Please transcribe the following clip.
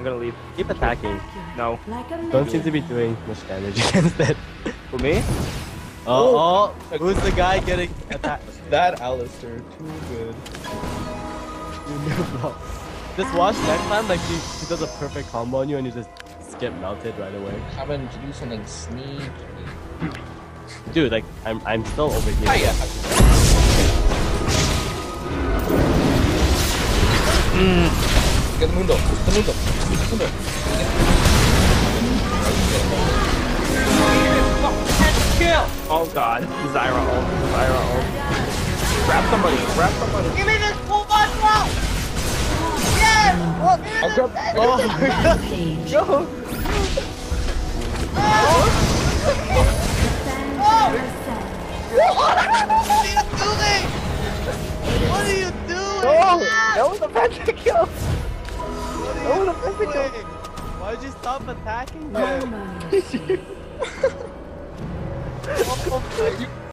I'm gonna leave. Keep attacking. No. Don't seem to be doing much damage against it. For me? Oh, who's the guy getting attacked? That Alistair, too good. Just watch next time, like he does a perfect combo on you and you just get melted right away. Having to do something sneaky. Dude, like I'm still over here. Ah, yeah. Get the mundo. The mundo. Mundo. Kill! Oh god. Zyra ult. Zyra ult. Grab somebody. Grab somebody. Give me this one blow! Yes! I'll grab. Oh my god! Go! What are you doing? Oh! That was a penta kill! That was a penta kill! Why'd you stop attacking me? Oh,